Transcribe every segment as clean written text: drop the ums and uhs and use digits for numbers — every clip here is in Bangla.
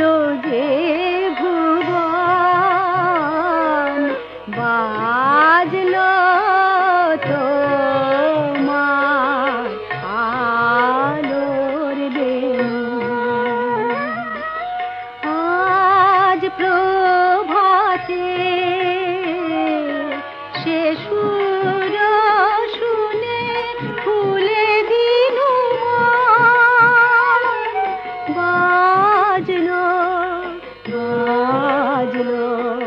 বাজলো যে ভুবন, বাজলো তোমার আলোর বেণু। আজ প্রভাতে সে সুর শুনে ফুলে দিনু বাজলো বাজলো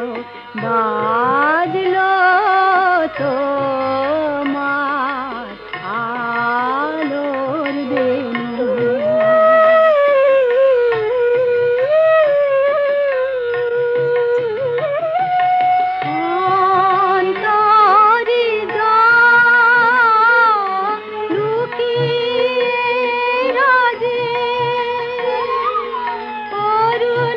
বাজলো তোমার আলোর বেণু। অন্তরে যা লুকিয়ে রাজে অরুণ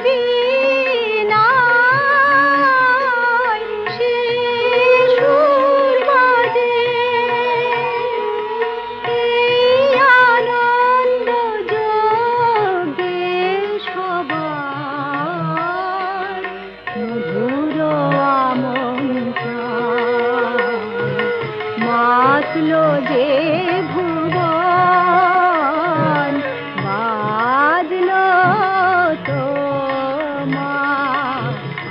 বীণায় সে সুর বাজে। এই আনন্দ যোগে সবার মধুর আমন্ত্রণ, মাতলো যে ভুবন, বাজলো তোমার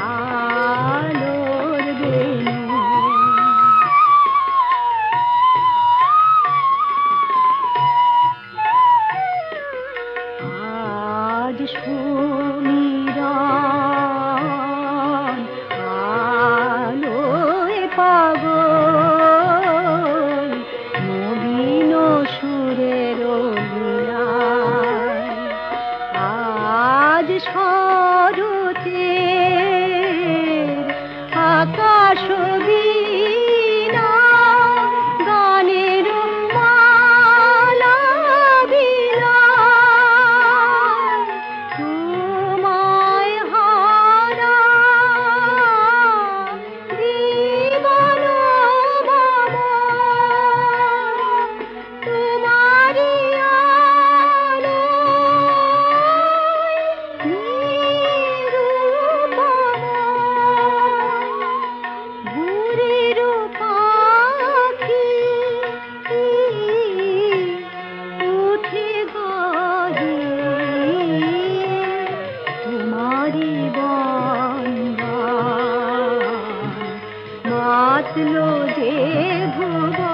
আলোর বেণু। আজ সুমিরন আলোয় পাগল, নবীন সুরের লীলায়। আজ শরতের আকাশ বীণা গানের মালা বিলায়। তোমায় হারা জীবন বাবা, তোমারি আলোয় নিরুপমা। ভোরের পাখি উঠে গাহে তোমারি বন্দনা, মাতলো যে ভুবন,